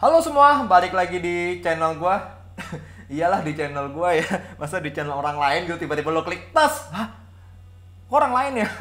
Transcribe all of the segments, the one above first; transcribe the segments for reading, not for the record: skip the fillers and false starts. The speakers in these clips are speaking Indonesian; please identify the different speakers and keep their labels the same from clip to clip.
Speaker 1: Halo semua, balik lagi di channel gua. Iyalah di channel gua ya. Masa di channel orang lain gitu tiba-tiba lo klik tas. Hah? Orang lain ya?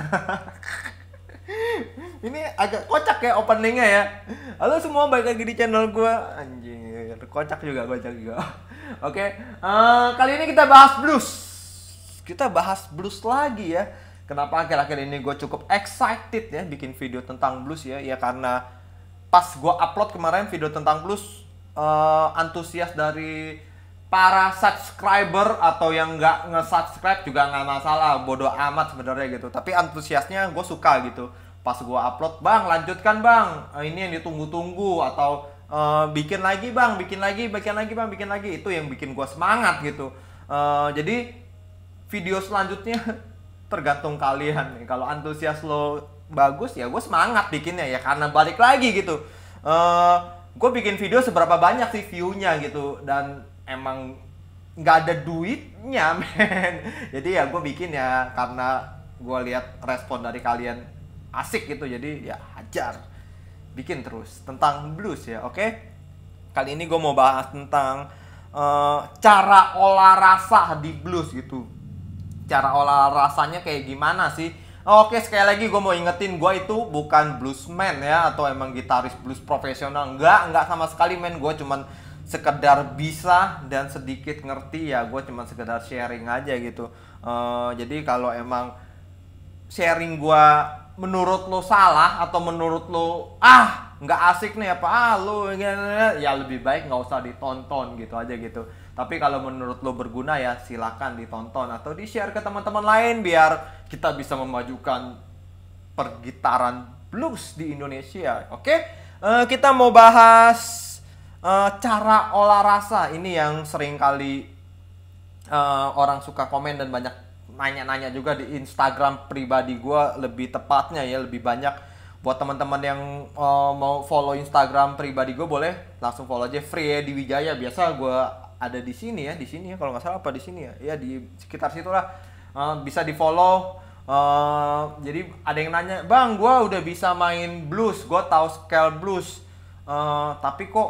Speaker 1: Ini agak kocak ya openingnya ya. Halo semua, balik lagi di channel gua. Anjir, kocak juga, kocak juga. Oke, kali ini kita bahas blues. Kita bahas blues lagi ya. Kenapa akhir-akhir ini gue cukup excited ya bikin video tentang blues ya? Ya karena pas gue upload kemarin video tentang blues, antusias dari para subscriber atau yang nggak nge-subscribe juga nggak masalah, bodoh amat sebenarnya gitu. Tapi antusiasnya gue suka gitu. Pas gue upload, bang lanjutkan bang, ini yang ditunggu-tunggu, atau bikin lagi bang, bikin lagi bang, bikin lagi, itu yang bikin gue semangat gitu. Jadi video selanjutnya tergantung kalian nih. Kalau antusias lo bagus ya gue semangat bikinnya ya, karena balik lagi gitu. Gue bikin video seberapa banyak sih view-nya gitu, dan emang nggak ada duitnya men. Jadi ya gue bikin ya karena gue lihat respon dari kalian asik gitu, jadi ya hajar bikin terus tentang blues ya. Oke, kali ini gue mau bahas tentang cara olah rasa di blues gitu. Cara olah rasanya kayak gimana sih? Oke, sekali lagi gue mau ingetin, gue itu bukan bluesman ya, atau emang gitaris blues profesional. Enggak sama sekali men. Gue cuman sekedar bisa dan sedikit ngerti ya. Gue cuman sekedar sharing aja gitu. Jadi kalau emang sharing gue menurut lo salah, atau menurut lo nggak asik nih apa lo ya, lebih baik nggak usah ditonton gitu aja gitu. Tapi kalau menurut lo berguna ya silakan ditonton atau di share ke teman-teman lain biar kita bisa memajukan pergitaran blues di Indonesia. Oke, kita mau bahas cara olah rasa ini yang sering kali orang suka komen dan banyak nanya-nanya juga di Instagram pribadi gue, lebih tepatnya ya, lebih banyak. Buat teman-teman yang mau follow Instagram pribadi gue, boleh langsung follow aja, free ya, di Wijaya. Biasa gue ada di sini ya kalau nggak salah, apa di sini ya di sekitar situlah. Bisa di follow. Jadi ada yang nanya, bang gue udah bisa main blues, gue tahu scale blues, tapi kok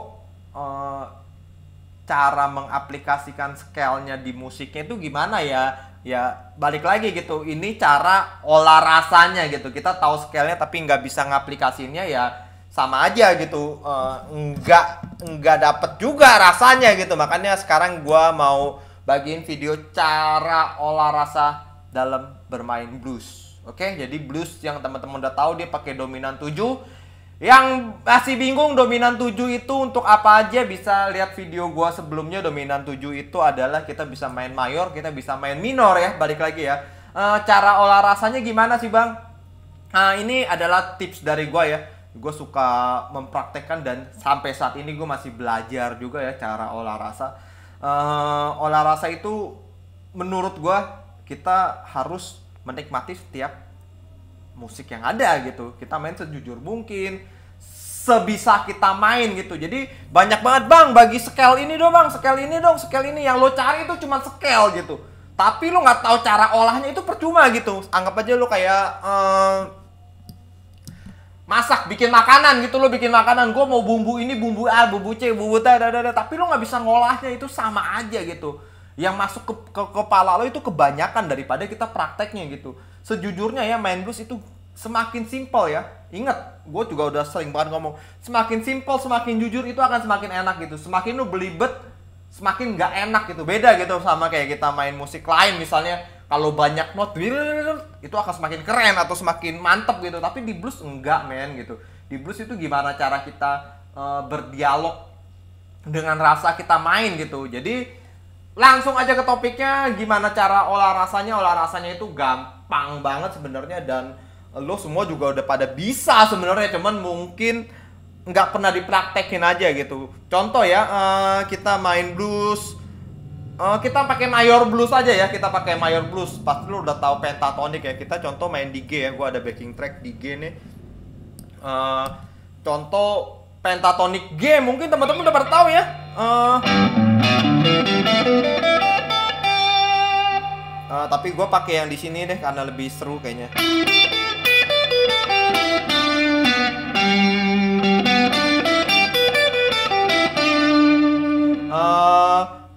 Speaker 1: cara mengaplikasikan scale-nya di musiknya itu gimana ya? Ya balik lagi gitu, ini cara olah rasanya gitu. Kita tahu scale-nya tapi nggak bisa ngaplikasinya ya sama aja gitu, nggak dapet juga rasanya gitu. Makanya sekarang gua mau bagiin video cara olah rasa dalam bermain blues. Oke, jadi blues yang teman-teman udah tahu dia pakai dominan 7. Yang masih bingung dominan 7 itu untuk apa aja, bisa lihat video gua sebelumnya. Dominan 7 itu adalah kita bisa main mayor, kita bisa main minor ya. Balik lagi ya, cara olah rasanya gimana sih bang? Ini adalah tips dari gua ya. Gue suka mempraktekkan dan sampai saat ini gue masih belajar juga ya cara olah rasa. Olah rasa itu menurut gue kita harus menikmati setiap musik yang ada gitu. Kita main sejujur mungkin, sebisa kita main gitu. Jadi banyak banget bang bagi scale ini dong bang, scale ini dong, scale ini. Yang lo cari itu cuma scale gitu, tapi lo nggak tahu cara olahnya, itu percuma gitu. Anggap aja lo kayak masak, bikin makanan gitu. Lo bikin makanan, gue mau bumbu ini, bumbu A, bumbu C, bumbu T, tapi lo nggak bisa ngolahnya, itu sama aja gitu. Yang masuk ke kepala lo itu kebanyakan daripada kita prakteknya gitu. Sejujurnya ya, main blues itu semakin simple ya. Ingat, gue juga udah sering banget ngomong, semakin simple, semakin jujur itu akan semakin enak gitu. Semakin lo belibet, semakin nggak enak gitu. Beda gitu sama kayak kita main musik lain misalnya. Kalau banyak not itu akan semakin keren atau semakin mantep gitu. Tapi di blues enggak men gitu. Di blues itu gimana cara kita berdialog dengan rasa kita main gitu. Jadi langsung aja ke topiknya, gimana cara olah rasanya. Olah rasanya itu gampang banget sebenarnya, dan lo semua juga udah pada bisa sebenarnya, cuman mungkin nggak pernah dipraktekin aja gitu. Contoh ya, kita main blues, kita pakai mayor blues aja ya. Kita pakai mayor blues, pasti lo udah tahu pentatonic ya. Kita contoh main di G ya, gue ada backing track di G nih. Contoh pentatonic G, mungkin teman-teman udah pada tahu ya. Tapi gue pakai yang di sini deh karena lebih seru kayaknya.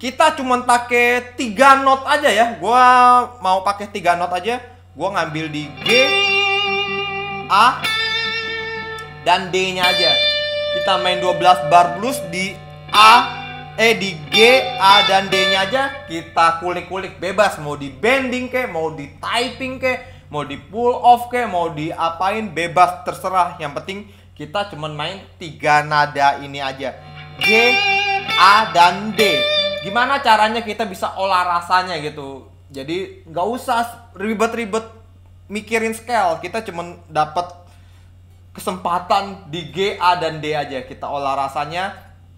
Speaker 1: kita cuman pakai 3 not aja ya. Gua mau pakai 3 not aja. Gua ngambil di G, A, dan D-nya aja. Kita main 12 bar blues di di G, A, dan D-nya aja. Kita kulik-kulik bebas, mau di bending kek, mau di typing kek, mau di pull off kek, mau diapain bebas, terserah. Yang penting kita cuman main 3 nada ini aja. G, A, dan D. Gimana caranya kita bisa olah rasanya gitu. Jadi nggak usah ribet-ribet mikirin scale. Kita cuman dapat kesempatan di G, A, dan D aja. Kita olah rasanya.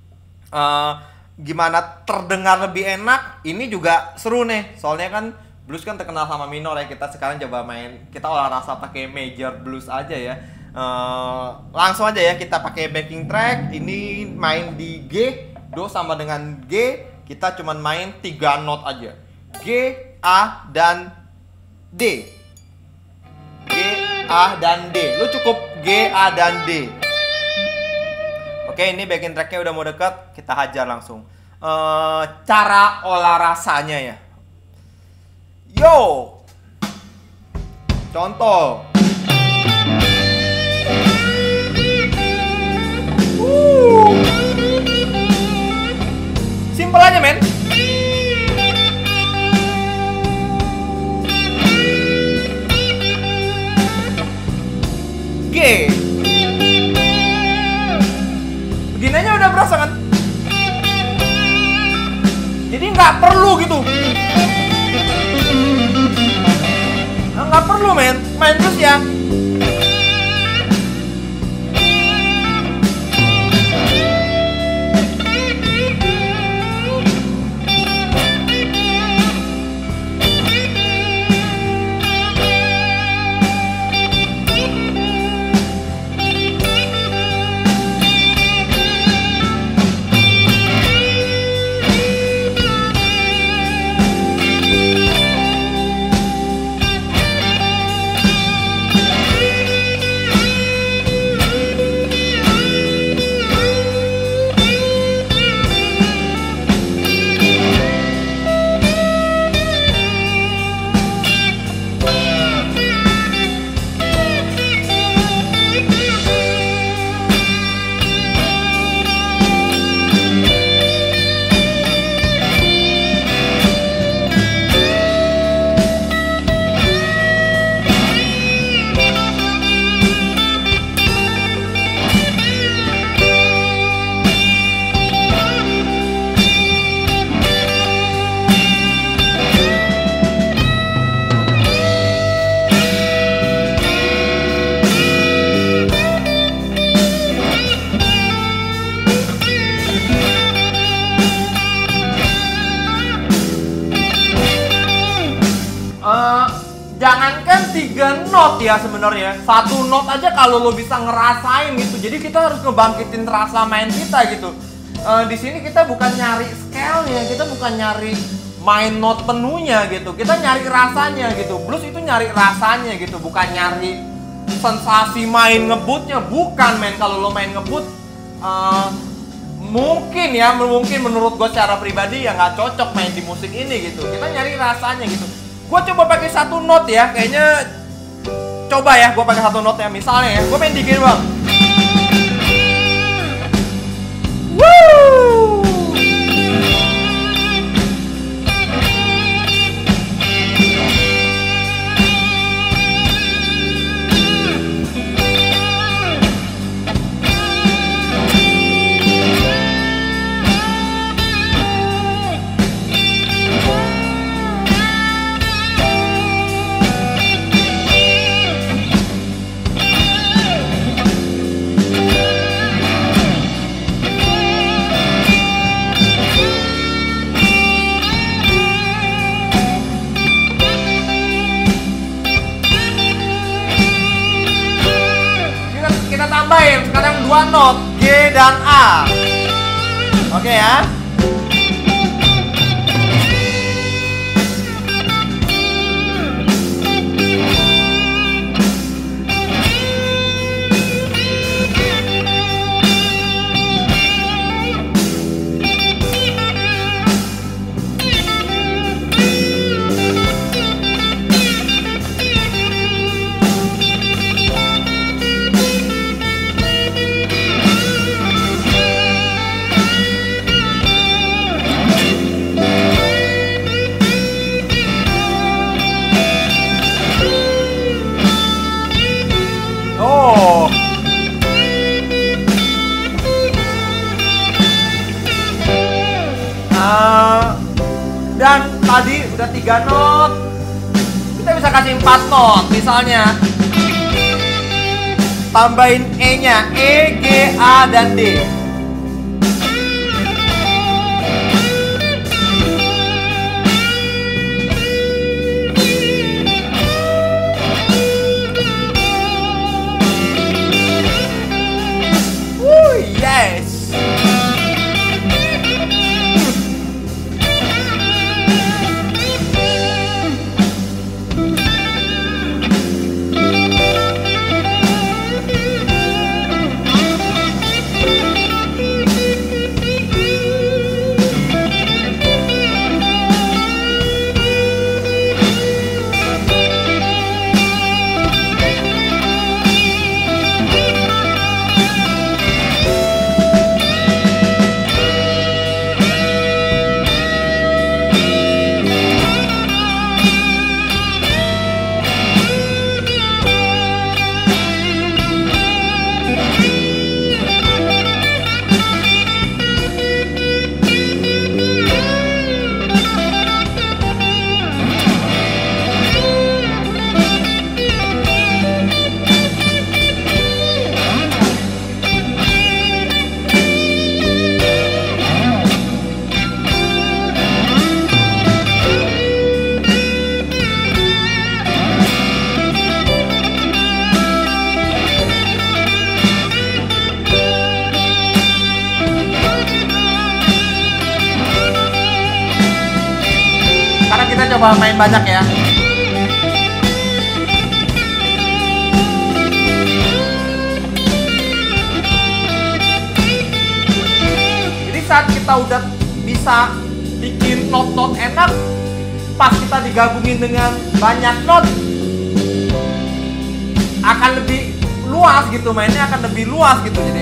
Speaker 1: Gimana terdengar lebih enak. Ini juga seru nih. Soalnya kan blues kan terkenal sama minor ya. Kita sekarang coba main. Kita olah rasa pakai major blues aja ya. Langsung aja ya, kita pakai backing track. Ini main di G, Do sama dengan G. Kita cuman main 3 not aja. G, A, dan D. G, A, dan D. Lu cukup G, A, dan D. Oke, ini backing tracknya udah mau dekat. Kita hajar langsung. Cara olah rasanya ya. Yo, contoh. Simpel aja men. G. Begini aja udah berasa kan? Jadi nggak perlu gitu. Nggak perlu men. Main terus ya. Jangankan 3 not ya sebenarnya, 1 not aja kalau lo bisa ngerasain gitu. Jadi kita harus ngebangkitin rasa main kita gitu. Di sini kita bukan nyari scale-nya, kita bukan nyari main not penuhnya gitu. Kita nyari rasanya gitu. Blues itu nyari rasanya gitu, bukan nyari sensasi main ngebutnya. Bukan men, kalau lo main ngebut mungkin menurut gue secara pribadi ya nggak cocok main di musik ini gitu. Kita nyari rasanya gitu. Gue coba pakai 1 not ya, kayaknya coba ya gue pakai 1 not ya. Misalnya ya, gue main di gini bang. Woo! Tambahin sekarang 2 not G dan A. Oke ya. tadi udah 3 not. Kita bisa kasih 4 not. Misalnya tambahin E-nya, E, G, A, dan D. Yes. Kita coba main banyak ya. Jadi saat kita udah bisa bikin not-not enak, pas kita digabungin dengan banyak not, akan lebih luas gitu, mainnya akan lebih luas gitu jadi.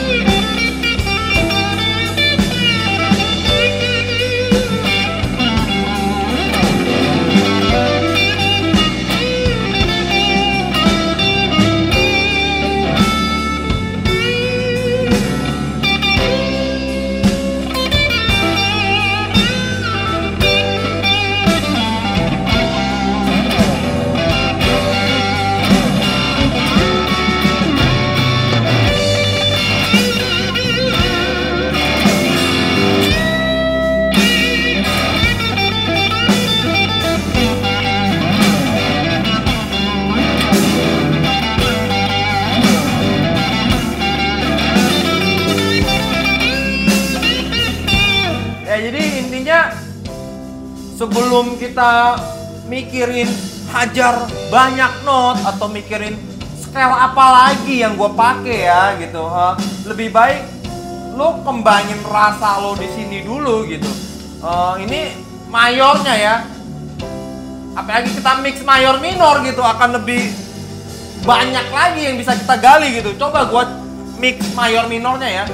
Speaker 1: Jadi intinya sebelum kita mikirin hajar banyak not atau mikirin scale apa lagi yang gue pakai ya gitu, lebih baik lo kembangin rasa lo di sini dulu gitu. Ini mayornya ya, apalagi kita mix mayor minor gitu akan lebih banyak lagi yang bisa kita gali gitu. Coba gue mix mayor minornya ya.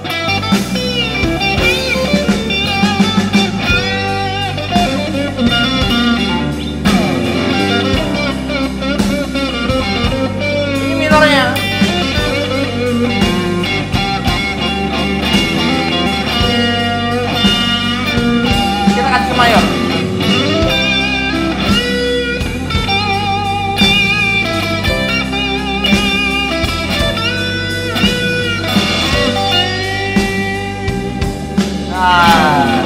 Speaker 1: Minornya kita kasih ke mayor. Nah,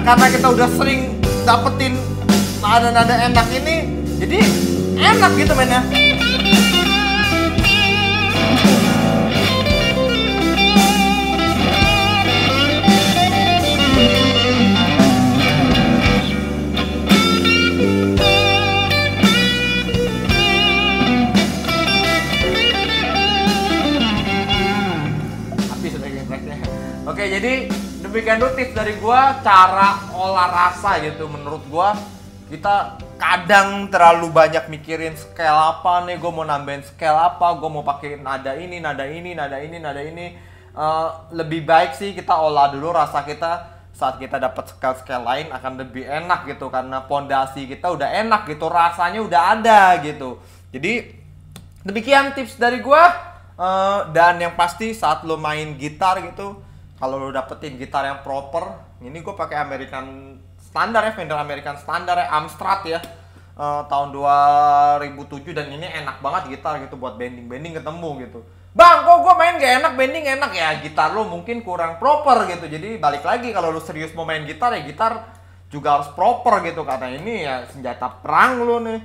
Speaker 1: karena kita udah sering dapetin nada-nada enak ini, jadi enak gitu mainnya. Oke, jadi demikian dulu tips dari gua cara olah rasa gitu. Menurut gua kita kadang terlalu banyak mikirin scale apa nih, gua mau nambahin scale apa, gua mau pakai nada ini, nada ini, nada ini, nada ini. Lebih baik sih kita olah dulu rasa kita, saat kita dapat scale-scale lain akan lebih enak gitu, karena pondasi kita udah enak gitu, rasanya udah ada gitu. Jadi demikian tips dari gua. Dan yang pasti saat lo main gitar gitu, kalau lo dapetin gitar yang proper, ini gue pakai American standar ya, Fender American standar ya, Amstrad ya, tahun 2007, dan ini enak banget gitar gitu buat bending ketemu gitu. Bang, kok gue main gak enak, bending enak ya, gitar lo mungkin kurang proper gitu. Jadi balik lagi, kalau lo serius mau main gitar ya gitar juga harus proper gitu, karena ini ya senjata perang lo nih.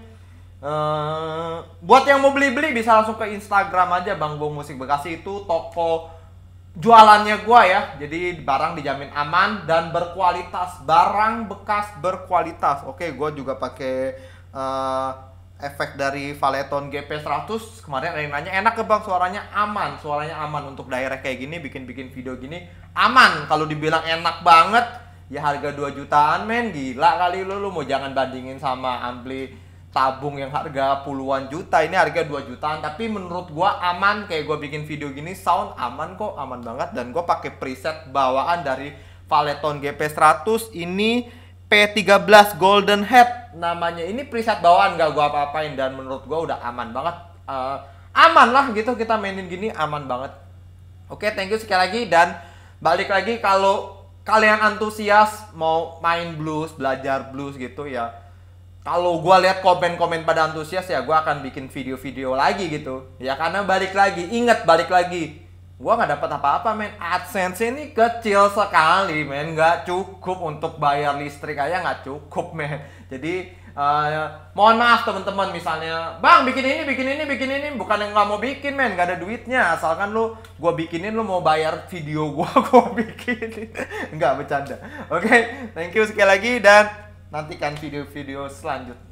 Speaker 1: Buat yang mau beli-beli bisa langsung ke Instagram aja, Bang Bo Musik Bekasi, itu toko jualannya gua ya. Jadi barang dijamin aman dan berkualitas, barang bekas berkualitas. Oke, gua juga pakai efek dari Valeton GP100. Kemarin ada yang nanya, enak ke Bang, suaranya aman. Suaranya aman untuk daerah kayak gini, bikin video gini aman. Kalau dibilang enak banget ya harga 2 jutaan men, gila kali lu mau jangan bandingin sama ampli tabung yang harga puluhan juta. Ini harga 2 jutaan, tapi menurut gua aman. Kayak gua bikin video gini sound aman kok, aman banget. Dan gua pakai preset bawaan dari Valeton GP100, ini P13 Golden Head namanya. Ini preset bawaan, gak gua apa-apain, dan menurut gua udah aman banget. Aman lah gitu, kita mainin gini aman banget. Oke, thank you sekali lagi. Dan balik lagi, kalau kalian antusias mau main blues, belajar blues gitu ya, kalau gue lihat komen-komen pada antusias ya gue akan bikin video-video lagi gitu ya, karena balik lagi, balik lagi, gue nggak dapat apa-apa men. AdSense ini kecil sekali men, nggak cukup untuk bayar listrik aja, nggak cukup men. Jadi mohon maaf teman-teman, misalnya Bang bikin ini, bukan yang nggak mau bikin men, nggak ada duitnya, asalkan lu gue bikinin, lu mau bayar video gue bikinin. Nggak, bercanda. Oke, thank you sekali lagi, dan nantikan video-video selanjutnya.